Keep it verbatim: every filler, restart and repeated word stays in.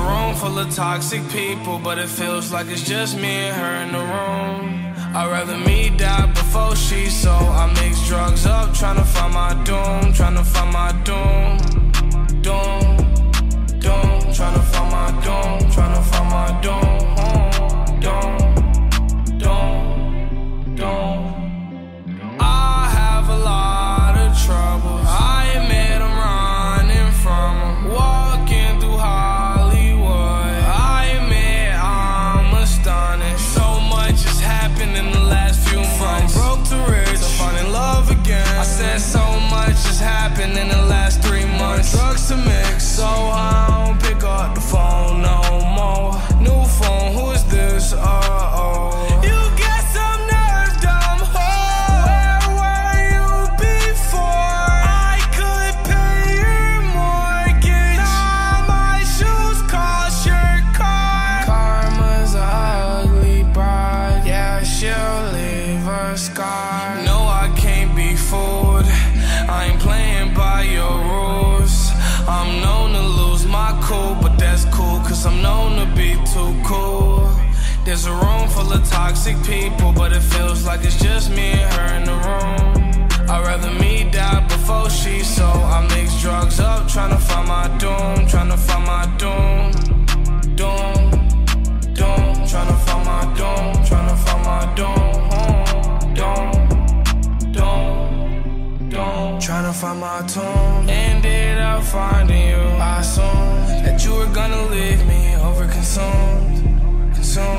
room full of toxic people, but it feels like it's just me and her in the room. I'd rather me die before she, so I mix drugs up, tryna find my doom, tryna find my doom, doom, doom, tryna find my doom, tryna find my doom, doom, doom, doom. I have a lot of troubles, I admit I'm running from them, walking through Hollywood, I admit I'm astonished. So much has happened in the last few months, from broke to rich, to finding love again. I said so much has happened in the last three months. Drugs to mix, so I don't pick up the phone no more. New phone, who is this? Uh-oh. You got some nerve, dumb hoe. Where were you before? I could pay your mortgage. Now my shoes cost your car. Karma's a ugly bride, yeah, she'll leave a scar. No, I can't be fooled, I ain't playing by your rules. I'm known to lose my cool, but that's cool, cause I'm known to be too cool. There's a room full of toxic people, but it feels like it's just me and her in the room. I'd rather me die before she, so I mix drugs up, tryna find my doom, tryna find my doom, doom, doom, tryna find my doom, tryna find my doom, doom, doom, doom, tryna find my tomb. Ended up finding you. I assumed that you were gonna leave me over consumed, consumed.